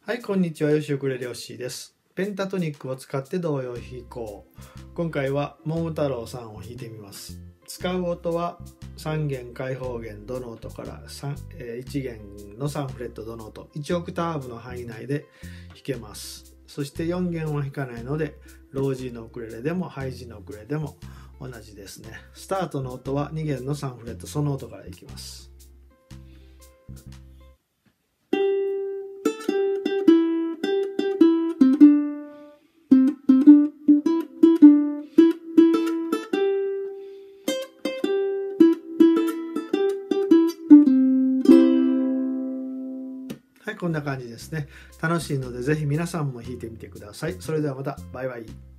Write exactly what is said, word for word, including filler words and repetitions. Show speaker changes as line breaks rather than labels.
はい、こんにちは。よしおくれりょうしです。ペンタトニックを使って童謡を弾こう。今回は桃太郎さんを弾いてみます。使う音はさん弦開放弦どの音からいち弦のさんフレットどの音、いちオクターブの範囲内で弾けます。そしてよん弦は弾かないので、ロー G のウクレレでもハイ G のウクレレでも同じですね。スタートの音はに弦のさんフレット、その音からいきます。はい、こんな感じですね。楽しいのでぜひ皆さんも弾いてみてください。それではまた。バイバイ。